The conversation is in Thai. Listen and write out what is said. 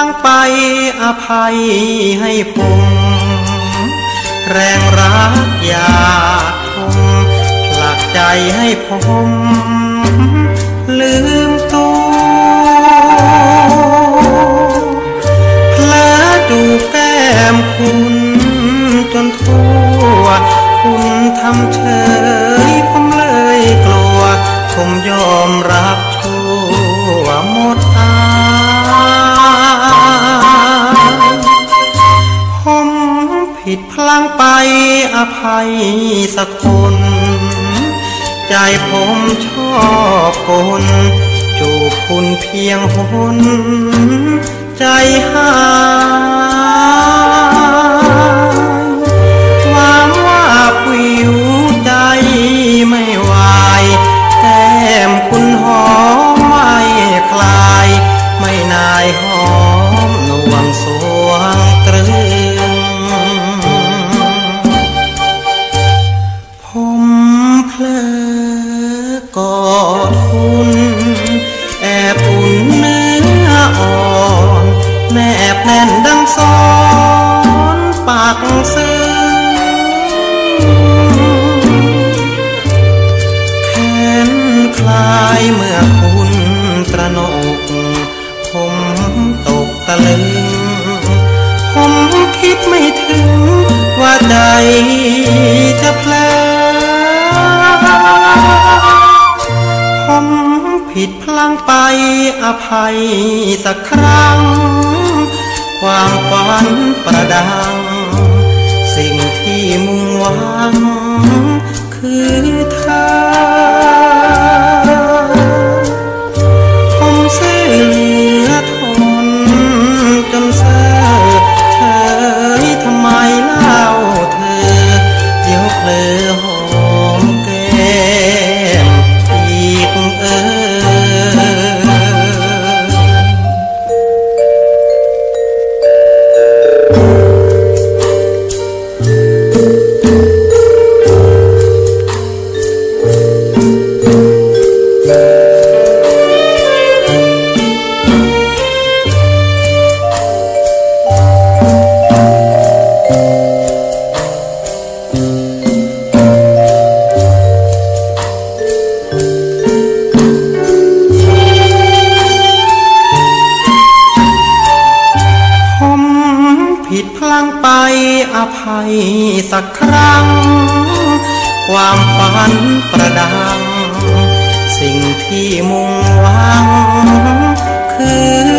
งไปอภัยให้ผมแรงรักอยากทมผลักใจให้ผมลืมตัวเพลอดูแก้มคุณจนทั่วคุณทำเฉยผมเลยกลัวผมยอมรับชั่วหมดผมผิดพลั้งไปอภัยสักคนใจผมชอบคนจูบคุณเพียงหนใจหายหวังว่าวิวใจไม่ไหวแก้มคุณหอมไม่คลายไม่นายหอมนวลสวงตรึงผมเพลอกอดคุณแอบอุ่นเนื้ออ่อนแนบแน่นดังซ้อนปากซึ้งแขนคลายเมื่อคุณตระหนกผมตกตะลึงผมคิดไม่ถึงว่าใจจะเพลอผมผิดพลั้งไปอภัยสักครั้งความฝันประดังสิ่งที่มุ่งหวังคือเธอผมซื่อเหลือทนจนเซ่อเฉยทำไมเล่าเธอเดี๋ยวเพลอหอมแก้มอีกผิดพลั้งไปอภัยสักครั้งความฝันประดังสิ่งที่มุ่งหวังคือ